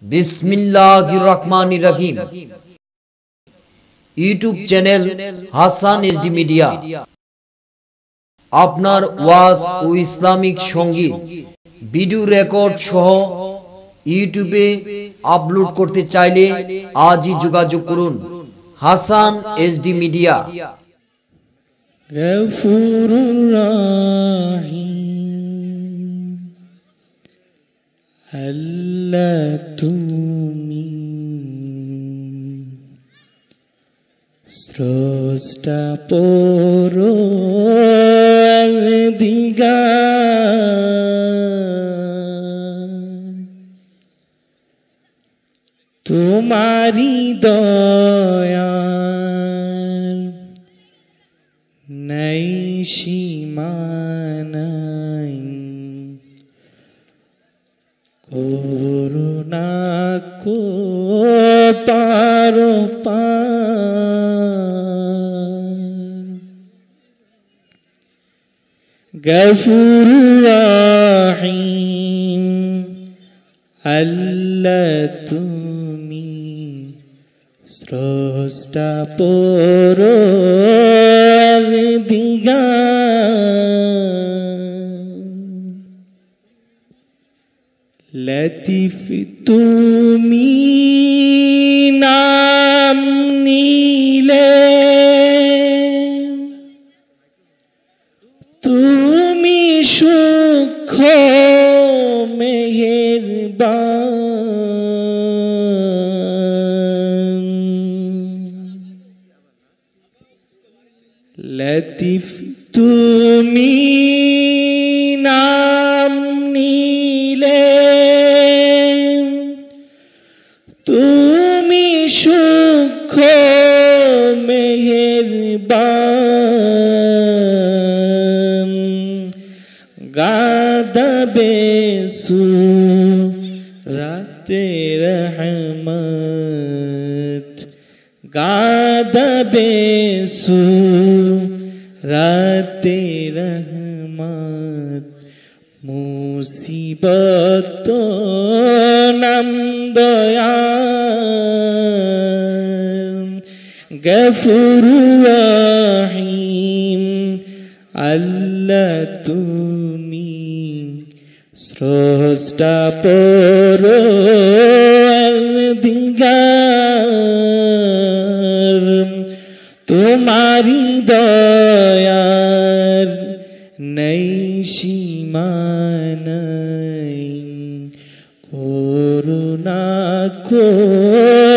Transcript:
बिस्मिल्लाहिर रहमानिर रहीम। YouTube channel Hasan HD media আপনার ওয়াজ ও ইসলামিক সঙ্গীত ভিডিও রেকর্ড সহ ইউটিউবে আপলোড করতে চাইলে আজই যোগাযোগ করুন হাসান এচডি মিডিয়া। গফুরুর রহিম আল্লাহ তুমি স্রষ্টা পরওয়ারদিগার, তোমারি দয়ার নাই সীমা নাই, করুণা কো পারো গফুরুর রহিম আল্লাহ তুমি স্রষ্টা পরওয়ারদিগার, লতিফ তুমি নাম নিলে তুমি সূক্ষ্ম মেহেরবান, লতিফ তুমি নাম নিলে তুমি সূক্ষ্ম মেহেরবান, গাদাবে সূরাতে রহমত, গাদাবে সূরাতে রহমত, মুসিবত নাম দয়াল, গফুরুর রহিম আল্লাহ তুমি স্রষ্টা পরওয়ারদিগার, তোমারি দয়ার নাই সীমা নাই, করুণা কো